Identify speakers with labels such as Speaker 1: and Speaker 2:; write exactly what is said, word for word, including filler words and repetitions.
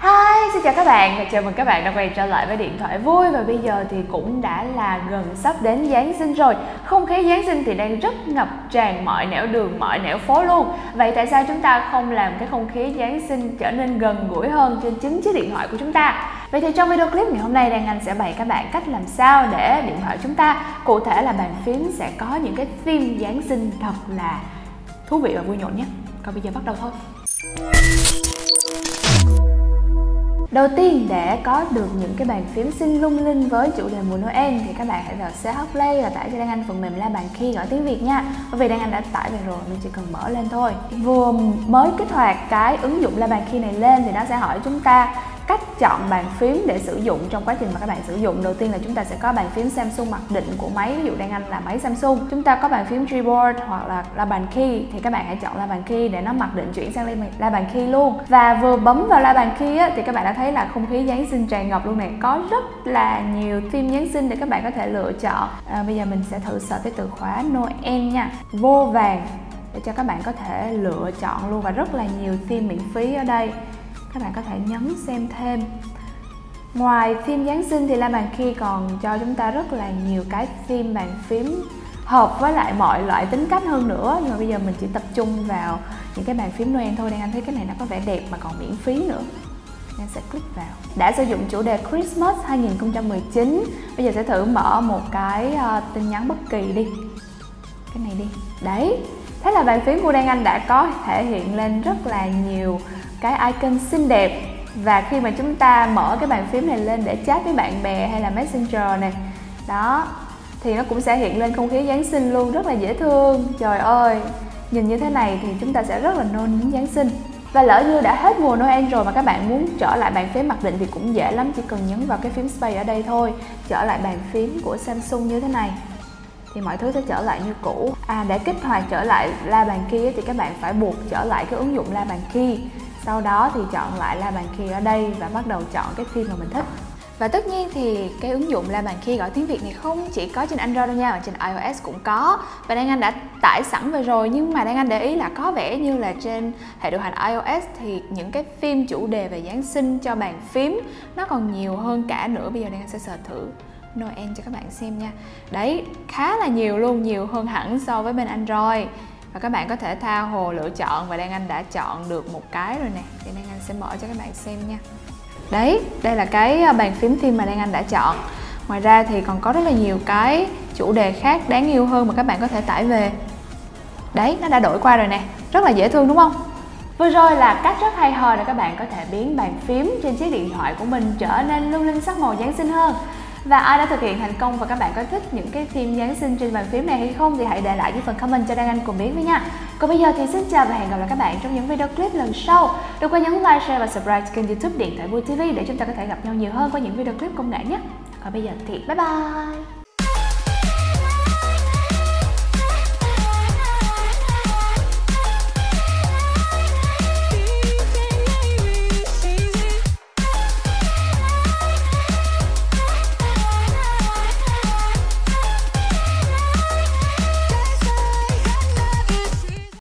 Speaker 1: Hi, xin chào các bạn và chào mừng các bạn đã quay trở lại với Điện thoại vui. Và bây giờ thì cũng đã là gần sắp đến Giáng sinh rồi. Không khí Giáng sinh thì đang rất ngập tràn mọi nẻo đường, mọi nẻo phố luôn. Vậy tại sao chúng ta không làm cái không khí Giáng sinh trở nên gần gũi hơn trên chính chiếc điện thoại của chúng ta? Vậy thì trong video clip ngày hôm nay, Đan Anh sẽ bày các bạn cách làm sao để điện thoại chúng ta, cụ thể là bàn phím, sẽ có những cái theme Giáng sinh thật là thú vị và vui nhộn nhé. Còn bây giờ bắt đầu thôi. Đầu tiên, để có được những cái bàn phím xinh lung linh với chủ đề mùa Noel thì các bạn hãy vào xê hát Play và tải cho Đan Anh phần mềm La Bàn Key gọi tiếng Việt nha. Bởi vì Đan Anh đã tải về rồi nên chỉ cần mở lên thôi. Vừa mới kích hoạt cái ứng dụng La Bàn Key này lên thì nó sẽ hỏi chúng ta cách chọn bàn phím để sử dụng trong quá trình mà các bạn sử dụng. Đầu tiên là chúng ta sẽ có bàn phím Samsung mặc định của máy, ví dụ Đan Anh là máy Samsung. Chúng ta có bàn phím Gboard hoặc là La Bàn Key thì các bạn hãy chọn La Bàn Key để nó mặc định chuyển sang La Bàn Key luôn. Và vừa bấm vào La Bàn Key á, thì các bạn đã thấy là không khí Giáng sinh tràn ngập luôn này. Có rất là nhiều theme Giáng sinh để các bạn có thể lựa chọn. À, bây giờ mình sẽ thử search cái từ khóa Noel nha, vô vàng, để cho các bạn có thể lựa chọn luôn. Và rất là nhiều theme miễn phí ở đây, các bạn có thể nhấn xem thêm. Ngoài theme Giáng sinh thì La Bàn Key còn cho chúng ta rất là nhiều cái theme bàn phím hợp với lại mọi loại tính cách hơn nữa. Nhưng mà bây giờ mình chỉ tập trung vào những cái bàn phím Noel thôi. Đang anh thấy cái này nó có vẻ đẹp mà còn miễn phí nữa, nên sẽ click vào. Đã sử dụng chủ đề Christmas hai không một chín, bây giờ sẽ thử mở một cái uh, tin nhắn bất kỳ đi. Cái này đi. Đấy, thế là bàn phím của Đan Anh đã có thể hiện lên rất là nhiều cái icon xinh đẹp. Và khi mà chúng ta mở cái bàn phím này lên để chat với bạn bè hay là Messenger này, đó, thì nó cũng sẽ hiện lên không khí Giáng sinh luôn, rất là dễ thương. Trời ơi, nhìn như thế này thì chúng ta sẽ rất là nôn đến Giáng sinh. Và lỡ như đã hết mùa Noel rồi mà các bạn muốn trở lại bàn phím mặc định thì cũng dễ lắm, chỉ cần nhấn vào cái phím Space ở đây thôi, trở lại bàn phím của Samsung như thế này thì mọi thứ sẽ trở lại như cũ. À, để kích hoạt trở lại La Bàn Key thì các bạn phải buộc trở lại cái ứng dụng La Bàn Key. Sau đó thì chọn lại La Bàn Key ở đây và bắt đầu chọn cái theme mà mình thích. Và tất nhiên thì cái ứng dụng La Bàn Key gọi tiếng Việt này không chỉ có trên Android đâu nha, mà trên iOS cũng có. Và Đan Anh đã tải sẵn về rồi, nhưng mà Đan Anh để ý là có vẻ như là trên hệ điều hành iOS thì những cái theme chủ đề về Giáng sinh cho bàn phím nó còn nhiều hơn cả nữa. Bây giờ Đan Anh sẽ search thử Noel cho các bạn xem nha. Đấy, khá là nhiều luôn, nhiều hơn hẳn so với bên Android. Và các bạn có thể tha hồ lựa chọn, và Đan Anh đã chọn được một cái rồi nè. Thì Đan Anh sẽ mở cho các bạn xem nha. Đấy, đây là cái bàn phím theme mà Đan Anh đã chọn. Ngoài ra thì còn có rất là nhiều cái chủ đề khác đáng yêu hơn mà các bạn có thể tải về. Đấy, nó đã đổi qua rồi nè, rất là dễ thương đúng không? Vừa rồi là cách rất hay ho để các bạn có thể biến bàn phím trên chiếc điện thoại của mình trở nên lung linh sắc màu Giáng sinh hơn. Và ai đã thực hiện thành công và các bạn có thích những cái theme Giáng sinh trên bàn phím này hay không thì hãy để lại cái phần comment cho Đan Anh cùng biết với nha. Còn bây giờ thì xin chào và hẹn gặp lại các bạn trong những video clip lần sau. Đừng quên nhấn like, share và subscribe kênh YouTube Điện thoại vui ti vi để chúng ta có thể gặp nhau nhiều hơn qua những video clip công nghệ nhé. Còn bây giờ thì bye bye.